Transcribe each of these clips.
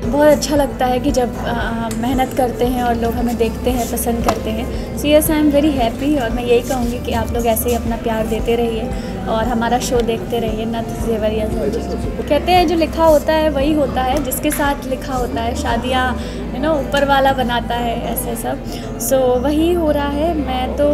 बहुत अच्छा लगता है कि जब मेहनत करते हैं और लोग हमें देखते हैं, पसंद करते हैं। So yes, I am very happy और मैं यही कहूँगी कि आप लोग ऐसे ही अपना प्यार देते रहिए और हमारा शो देखते रहिए, नथ ज़ेवरिया ज़ंजीर। कहते हैं जो लिखा होता है वही होता है, जिसके साथ लिखा होता है, शादियाँ ऊपर वाला बनाता है, ऐसे सब। सो वही हो रहा है। मैं तो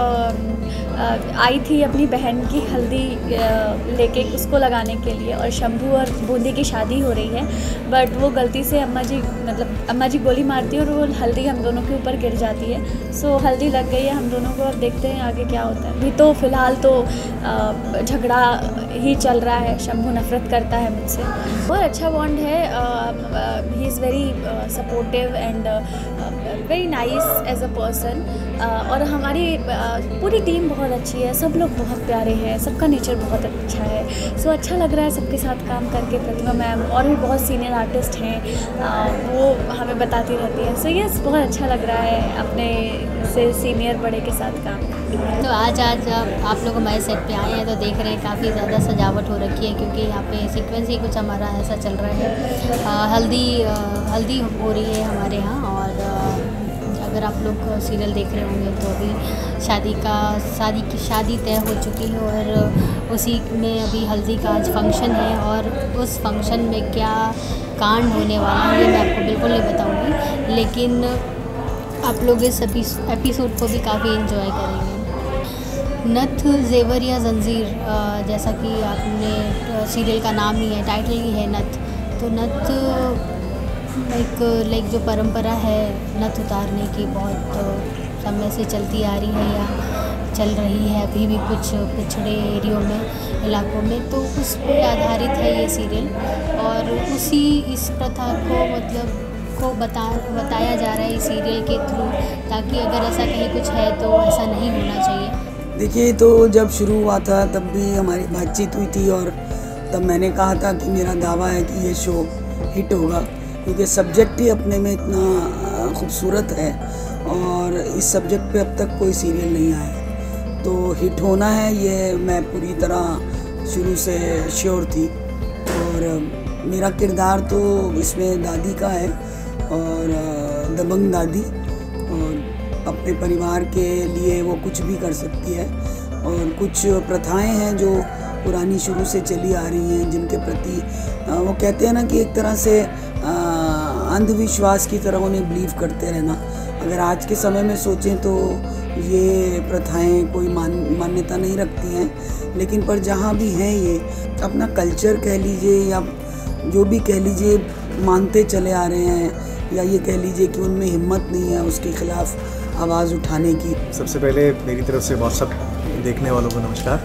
आई थी अपनी बहन की हल्दी लेके उसको लगाने के लिए, और शंभू और बूंदी की शादी हो रही है, बट वो गलती से अम्मा जी गोली मारती है और वो हल्दी हम दोनों के ऊपर गिर जाती है। सो हल्दी लग गई है हम दोनों को, अब देखते हैं आगे क्या होता है। अभी तो फ़िलहाल तो झगड़ा ही चल रहा है, शंभू नफ़रत करता है मुझसे। बहुत अच्छा बॉन्ड है, he is very supportive and very nice as a person, और हमारी पूरी टीम बहुत अच्छी है, सब लोग बहुत प्यारे हैं, सबका नेचर बहुत अच्छा है। सो अच्छा लग रहा है सबके साथ काम करके। प्रतिमा मैम और भी बहुत सीनियर आर्टिस्ट हैं, वो हमें बताती रहती है। सो यस, बहुत अच्छा लग रहा है अपने से सीनियर बड़े के साथ काम। तो आज आप लोग हमारे सेट पे आए हैं तो देख रहे हैं काफ़ी ज़्यादा सजावट हो रखी है, क्योंकि यहाँ पे सीक्वेंस ही कुछ हमारा ऐसा चल रहा है। हल्दी हो रही है हमारे यहाँ, और अगर आप लोग सीरियल देख रहे होंगे तो अभी शादी तय हो चुकी है, और उसी में अभी हल्दी का आज फंक्शन है, और उस फंक्शन में क्या कांड होने वाला है ये मैं आपको बिल्कुल नहीं बताऊंगी, लेकिन आप लोग इस एपिसोड को भी काफ़ी एंजॉय करेंगे। नथ ज़ेवरिया ज़ंजीर, जैसा कि आपने सीरियल का नाम ही है, टाइटल ही है नथ, तो नथ एक जो परंपरा है नथ उतारने की, बहुत समय से चलती आ रही है या चल रही है अभी भी कुछ पिछड़े एरियो में, इलाकों में, तो उस पर आधारित है ये सीरियल, और इस प्रथा को बताया जा रहा है इस सीरियल के थ्रू, ताकि अगर ऐसा कहीं कुछ है तो ऐसा नहीं होना चाहिए। देखिए, तो जब शुरू हुआ था तब भी हमारी बातचीत हुई थी, और तब मैंने कहा था कि मेरा दावा है कि ये शो हिट होगा, क्योंकि सब्जेक्ट ही अपने में इतना खूबसूरत है, और इस सब्जेक्ट पे अब तक कोई सीरियल नहीं आया, तो हिट होना है ये मैं पूरी तरह शुरू से श्योर थी। और मेरा किरदार तो इसमें दादी का है, और दबंग दादी, और अपने परिवार के लिए वो कुछ भी कर सकती है, और कुछ प्रथाएं हैं जो पुरानी शुरू से चली आ रही हैं, जिनके प्रति वो कहते हैं ना कि एक तरह से अंधविश्वास की तरह उन्हें बिलीव करते रहना। अगर आज के समय में सोचें तो ये प्रथाएं कोई मान्यता नहीं रखती हैं, लेकिन पर जहाँ भी हैं ये अपना कल्चर कह लीजिए या जो भी कह लीजिए मानते चले आ रहे हैं, या ये कह लीजिए कि उनमें हिम्मत नहीं है उसके ख़िलाफ़ आवाज़ उठाने की। सबसे पहले मेरी तरफ से बहुत सब देखने वालों को नमस्कार।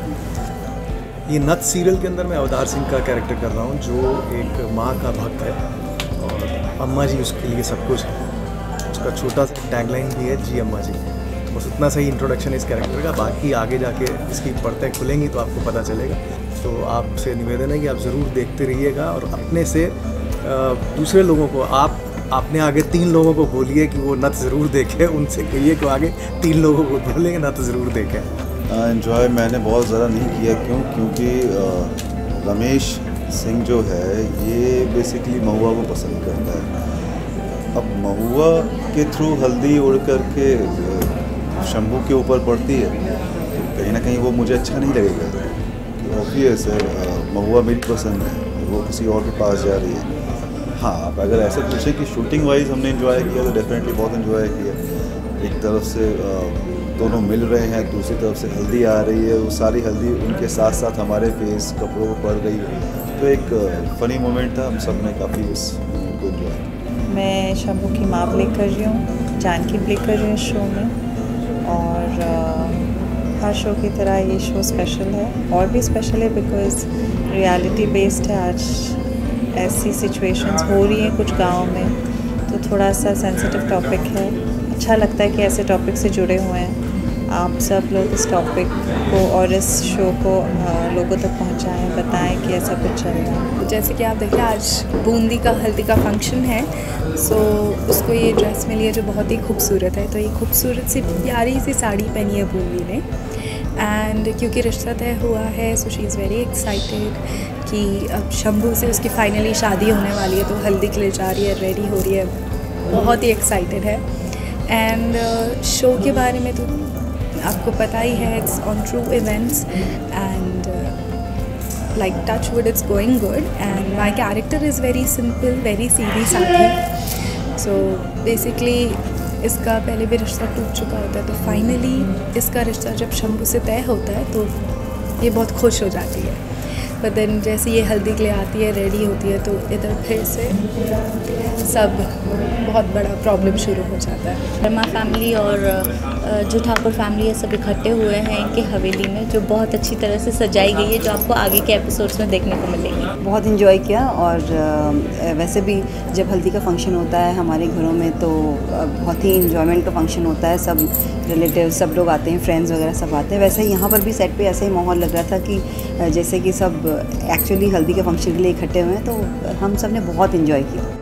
ये नथ सीरियल के अंदर मैं अवतार सिंह का कैरेक्टर कर रहा हूँ, जो एक माँ का भक्त है, और अम्मा जी उसके लिए सब कुछ है। उसका छोटा सा टैगलाइन भी है, जी अम्मा जी। तो बस उतना सही इंट्रोडक्शन है इस कैरेक्टर का, बाकी आगे जाके इसकी परतें खुलेंगी तो आपको पता चलेगा। तो आपसे निवेदन है कि आप ज़रूर देखते रहिएगा, और अपने से दूसरे लोगों को आपने आगे 3 लोगों को बोलिए कि वो नथ ज़रूर देखें, उनसे कहिए कि आगे 3 लोगों को बोलेंगे नथ ज़रूर देखें। एंजॉय मैंने बहुत ज़्यादा नहीं किया, क्योंकि रमेश सिंह जो है ये बेसिकली महुआ को पसंद करता है। अब महुआ के थ्रू हल्दी उड़ करके शंभू के ऊपर पड़ती है, तो कहीं ना कहीं वो मुझे अच्छा नहीं लगेगा। ऑब्वियस है, महुआ मेरी पसंद है, वो किसी और के पास जा रही है। हाँ, आप अगर ऐसे पूछें कि शूटिंग वाइज हमने एंजॉय किया तो डेफिनेटली बहुत एंजॉय किया। एक तरफ से दोनों मिल रहे हैं, दूसरी तरफ से हल्दी आ रही है, वो सारी हल्दी उनके साथ साथ हमारे फेस कपड़ों पर पड़ रही है, तो एक फ़नी मोमेंट था। हम सब ने काफ़ी इस मोमेंट को एंजॉय किया। मैं शंभू की माँ प्ले कर रही हूँ, जानकी प्ले कर रही हूँ इस शो में, और हर शो की तरह ये शो स्पेशल है, और भी स्पेशल है बिकॉज़ रियलिटी बेस्ड है। आज ऐसी सिचुएशंस हो रही हैं कुछ गाँव में, तो थोड़ा सा सेंसिटिव टॉपिक है। अच्छा लगता है कि ऐसे टॉपिक से जुड़े हुए हैं। आप सब लोग इस टॉपिक को और इस शो को लोगों तक पहुंचाएं, बताएं कि ऐसा कुछ चल रहा है। जैसे कि आप देखिए, आज बूंदी का हल्दी का फंक्शन है, सो उसको ये ड्रेस मिली है जो बहुत ही खूबसूरत है। तो ये खूबसूरत सी प्यारी सी साड़ी पहनी है बूंदी ने, एंड क्योंकि रिश्ता तय हुआ है so she is very excited कि अब शंभू से उसकी फाइनली शादी होने वाली है, तो हल्दी के लिए जा रही है, रेडी हो रही है, बहुत ही एक्साइटेड है। एंड शो के बारे में तो आपको पता ही है, it's on true events and like touch wood it's going good and my character is very simple, very सीधी साधी। So basically इसका पहले भी रिश्ता टूट चुका होता है, तो फाइनली इसका रिश्ता जब शंभू से तय होता है तो ये बहुत खुश हो जाती है। बट देन जैसे ये हल्दी के लिए आती है, रेडी होती है, तो इधर फिर से सब बहुत बड़ा प्रॉब्लम शुरू हो जाता है। वर्मा फैमिली और जो ठाकुर फैमिली है सब इकट्ठे हुए हैं इनके हवेली में, जो बहुत अच्छी तरह से सजाई गई है, जो आपको आगे के एपिसोड्स में देखने को मिलेगी। बहुत इन्जॉय किया और वैसे भी जब हल्दी का फंक्शन होता है हमारे घरों में तो बहुत ही इन्जॉयमेंट का फंक्शन होता है, सब रिलेटिव सब लोग आते हैं, फ्रेंड्स वगैरह सब आते हैं। वैसे यहाँ पर भी सेट पे ऐसा ही माहौल लग रहा था कि जैसे कि सब एक्चुअली हल्दी के फंक्शन के लिए इकट्ठे हुए हैं, तो हम सब ने बहुत इन्जॉय किया।